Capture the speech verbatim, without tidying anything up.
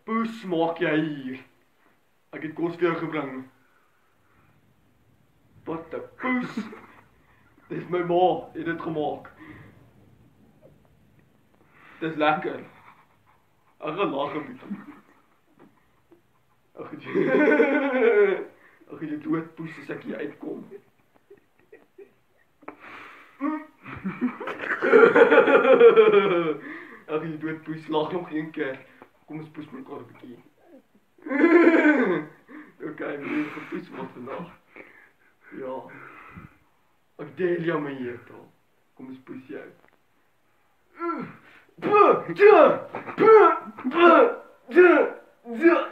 poes maak jy hier? Ek het kos vir jou gebring. Wat 'n poes. Dis my ma het dit gemaak. Dis lekker. Ek gaan lag 'n bietjie. Ag jy. Ag jy dood poes as ek hier uitkom. Ag jy dood poes, lag nog een keer. Kom ons poes mekaar 'n bietjie. Okay, meneer vir poes wat vandag. Ja. Ek deel jou my hier toe. Kom ons poes jou. Buh, ja, buh, buh, ja, ja.